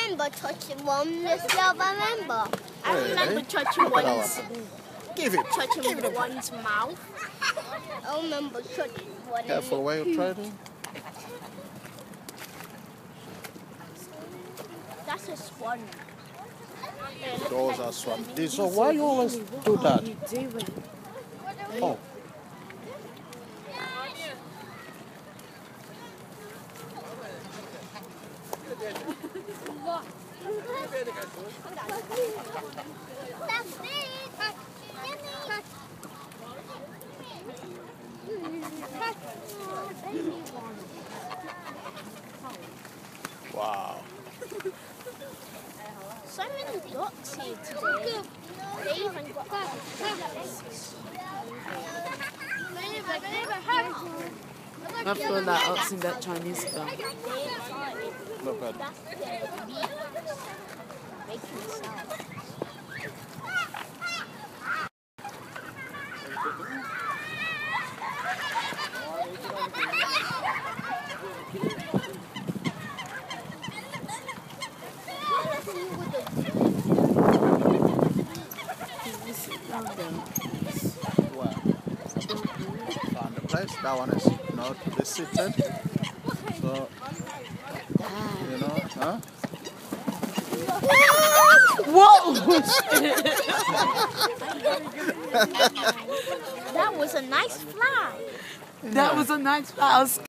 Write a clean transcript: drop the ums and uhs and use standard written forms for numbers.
remember touching one this year, remember? I remember touching one's mouth. I remember touching one. Careful where you try to. That's a swan. Those are swans. So why you always do that? Oh. Wow. So many ducks here today. They even got I feel like asking that Chinese guy. Look at what? Found the place. That one is not visited. So, you know, huh? Whoa! That was a nice fly. That was a nice fly.